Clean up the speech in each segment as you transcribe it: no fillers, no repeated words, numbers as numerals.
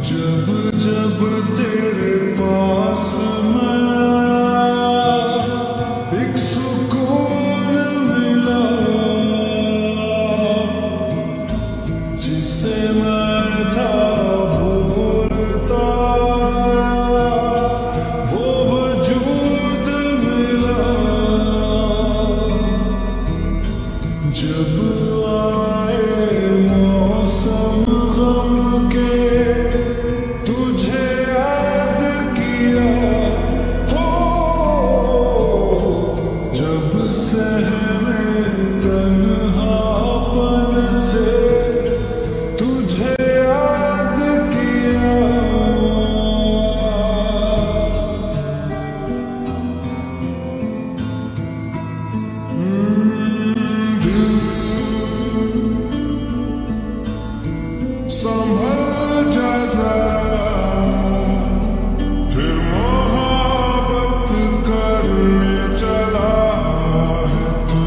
जब जब तेरे पास मैं एक सुकून मिला, जिसे मैं था भूलता, वो वजूद मिला। जब आए मौसम गम के, तुझे याद किया हो। जब सहमे तन्हापन से, तुझे याद किया। संभल जा जरा, फिर मोहब्बत करने चला है तू।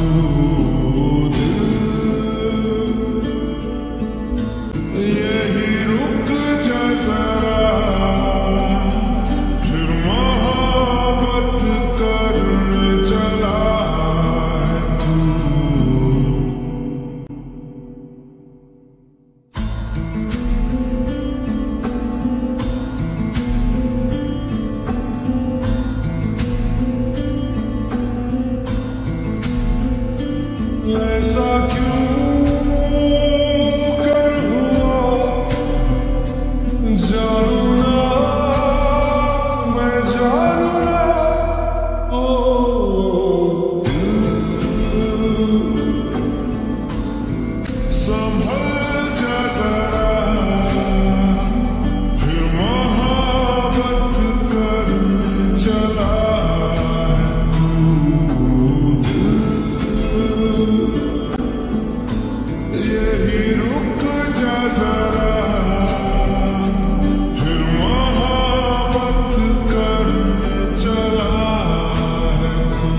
दिल यही रुक जा जरा, फिर मोहब्बत करने चला है तू। ऐसा क्यों कर हुआ, जानू ना, मैं जानू ना। ओ दिल, संभल जा जरा, फिर मोहब्बत करने चला है तू। यही रुक जा जरा, फिर मोहब्बत करने चला है तू।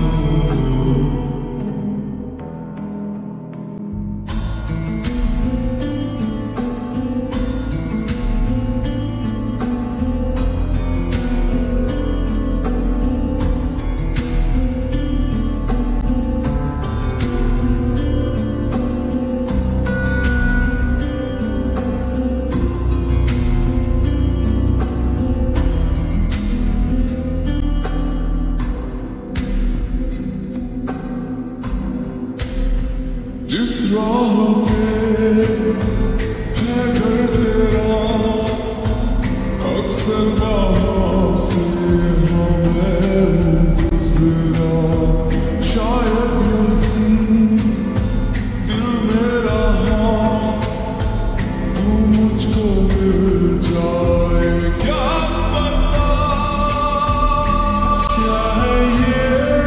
जिस राह पे है घर तेरा, अक्सर बाहों से मैं गुजरा। शायद यही दिल मेरा, तू मुझको मिल जाए। क्या पता क्या है ये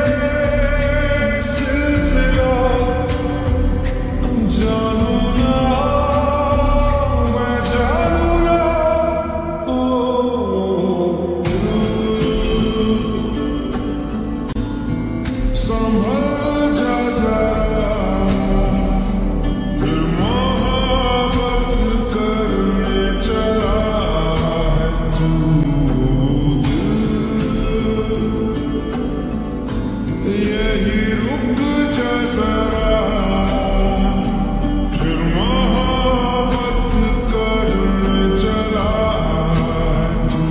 सिलसिला, जानू ना, मैं जानू ना। ओ दिल, संभल जा जरा, फिर मोहब्बत करने चला है तू। दिल यही रुक जा जरा, फिर मोहब्बत करने चला है तू।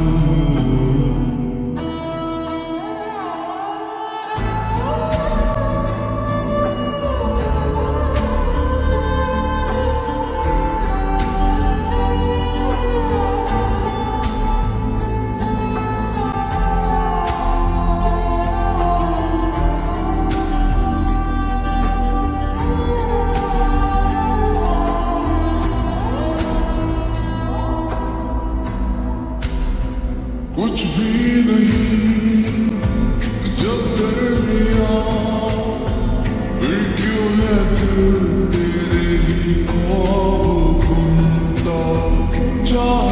कुछ भी नहीं जब दरमियां, फिर क्यों है दिल तेरे ही ख्वाब बुनता।